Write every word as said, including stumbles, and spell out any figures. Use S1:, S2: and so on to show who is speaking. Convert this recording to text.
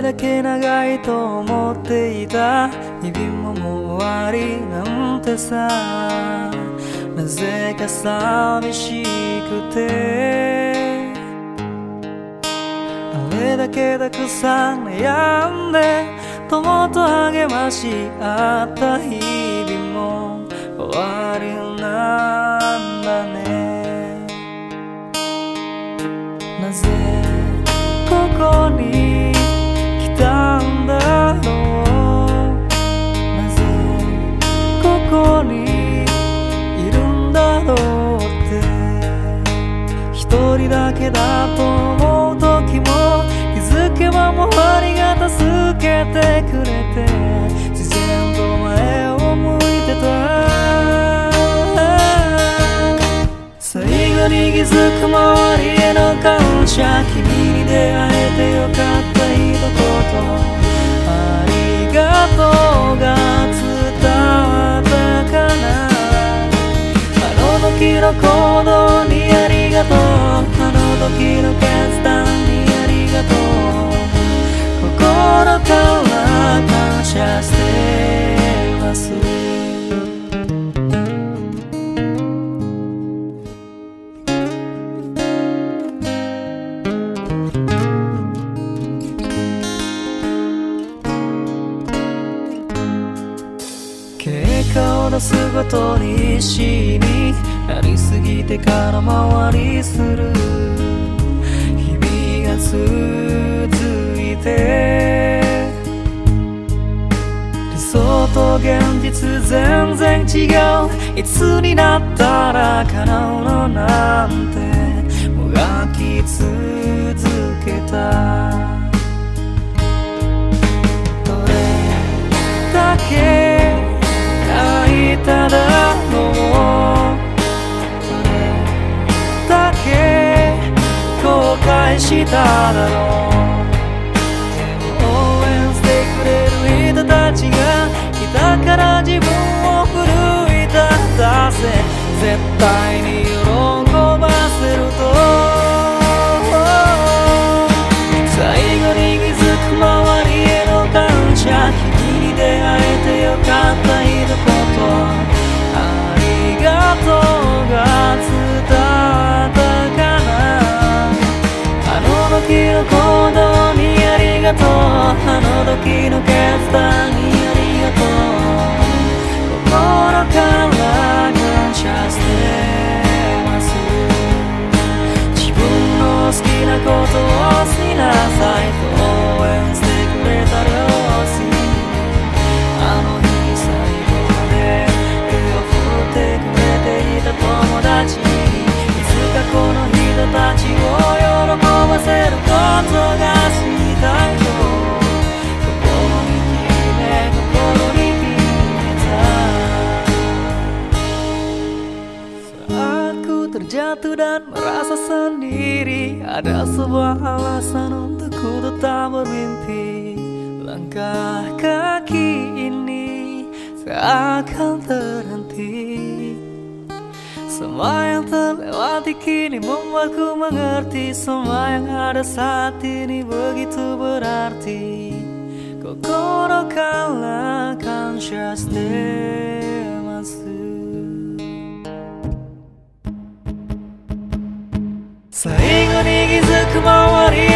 S1: だけ長いと思っていた日々ももう終わりなんてさ、なぜか寂しくて、あれだけたくさん悩んで友と励まし合った日々も終わりなんだね。なぜここに来たんだろう、なぜここにいるんだろうって、一人だけだと思う時も気づけば周りが助けてくれて、自然と前を向いてた。最後に気づく周りへの感謝、君に出会えてよかった一言、ありがとうが伝わったかな。あの時の行動にありがとう、あの時の決断にありがとう、心から感謝してます。結果を出すごとに必死になりすぎて空回りする日々が続いて、理想と現実全然違う、いつになったら叶うのなんてもがき続けた。どれだけただろう、どれだけ後悔しただろう。でも応援してくれる人たちがいたから自分を奮い立たせ、絶対に喜ばせると。最後に気づく周りへの感謝、君に出会えてよかった一言、ありがとうが伝わったかな。あの時の行動にありがとう、あの時の決断にありがとう、心から感謝してます。自分の好きなことをしなさいと応援してくれた両親、あの日最後まで手を振ってくれていた友達に、いつかこの人たちを喜ばせることがしたいと心に決め、心に決めた。Saat ku terjatuh dan merasa sendiri, ada sebuah alasan untuk ku tetap bermimpi. Langkah kaki ini seakan terhenti. Semua yang terlewati kini membuatku mengerti, semua yang ada saat ini begitu berarti. Kokoroから感謝してます。最後に気づく周り